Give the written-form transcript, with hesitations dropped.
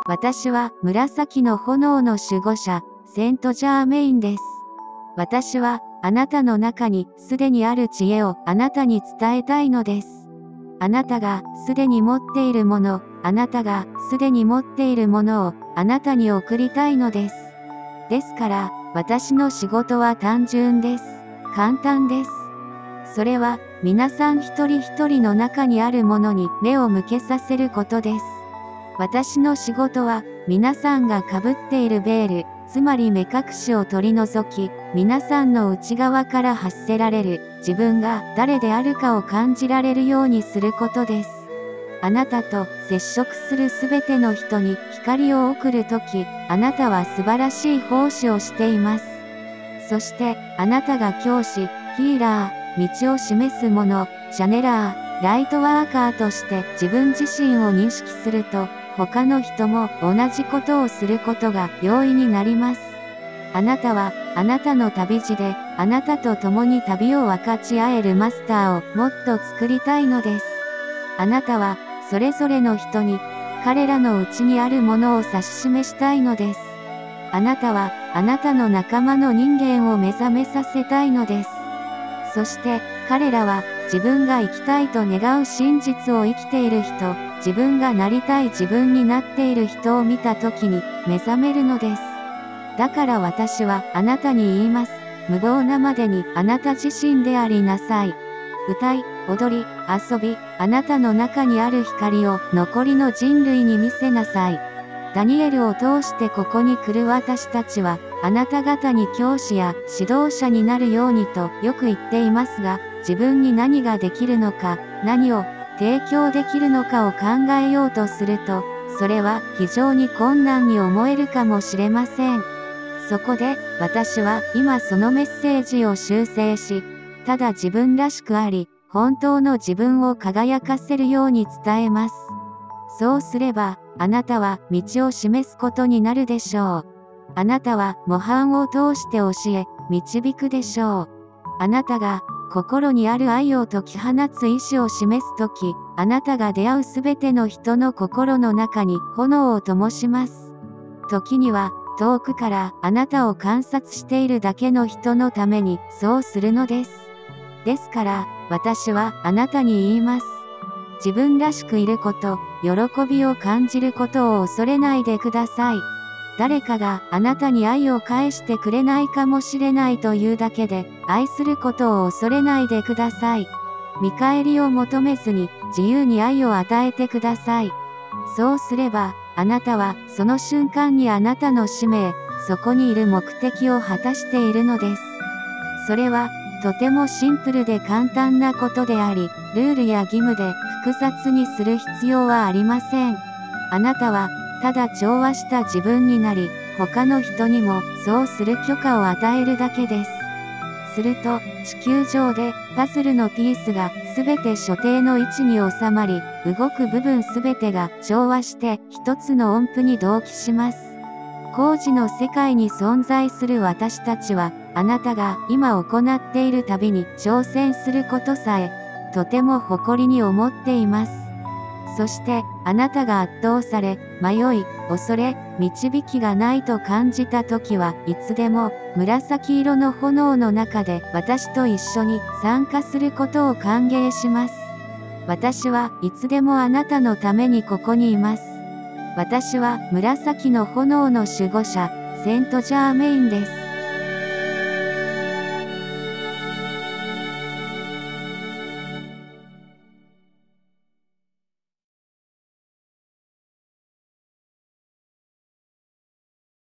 私は紫の炎の守護者、セントジャーメインです。私はあなたの中にすでにある知恵をあなたに伝えたいのです。あなたがすでに持っているもの、あなたがすでに持っているものをあなたに送りたいのです。ですから、私の仕事は単純です。簡単です。それは、皆さん一人一人の中にあるものに目を向けさせることです。私の仕事は、皆さんが被っているベール、つまり目隠しを取り除き、皆さんの内側から発せられる、自分が誰であるかを感じられるようにすることです。あなたと接触するすべての人に光を送るとき、あなたは素晴らしい奉仕をしています。そして、あなたが教師、ヒーラー、道を示す者、チャネラー、ライトワーカーとして自分自身を認識すると、他の人も同じことをすることが容易になります。あなたは、あなたの旅路で、あなたと共に旅を分かち合えるマスターをもっと作りたいのです。あなたは、それぞれの人に、彼らの内にあるものを指し示したいのです。あなたは、あなたの仲間の人間を目覚めさせたいのです。そして、彼らは、自分が生きたいと願う真実を生きている人、自分がなりたい自分になっている人を見たときに、目覚めるのです。だから私は、あなたに言います。無謀なまでに、あなた自身でありなさい。歌い、踊り、遊び、あなたの中にある光を残りの人類に見せなさい。ダニエルを通してここに来る私たちは、あなた方に教師や指導者になるようにとよく言っていますが、自分に何ができるのか、何を提供できるのかを考えようとすると、それは非常に困難に思えるかもしれません。そこで、私は今そのメッセージを修正し、ただ自分らしくあり、本当の自分を輝かせるように伝えます。そうすれば、あなたは道を示すことになるでしょう。あなたは模範を通して教え、導くでしょう。あなたが心にある愛を解き放つ意志を示すとき、あなたが出会うすべての人の心の中に炎を灯します。時には、遠くからあなたを観察しているだけの人のためにそうするのです。ですから、私はあなたに言います。自分らしくいること、喜びを感じることを恐れないでください。誰かがあなたに愛を返してくれないかもしれないというだけで、愛することを恐れないでください。見返りを求めずに、自由に愛を与えてください。そうすれば、あなたはその瞬間にあなたの使命、そこにいる目的を果たしているのです。それは、とてもシンプルで簡単なことであり、ルールや義務で複雑にする必要はありません。あなたは、ただ調和した自分になり、他の人にもそうする許可を与えるだけです。すると、地球上でパズルのピースがすべて所定の位置に収まり、動く部分すべてが調和して一つの音符に同期します。工事の世界に存在する私たちは、あなたが今行っている旅に挑戦することさえ、とても誇りに思っています。そして、あなたが圧倒され、迷い、恐れ、導きがないと感じたときはいつでも、紫色の炎の中で私と一緒に参加することを歓迎します。私はいつでもあなたのためにここにいます。私は紫の炎の守護者、セントジャーメインです。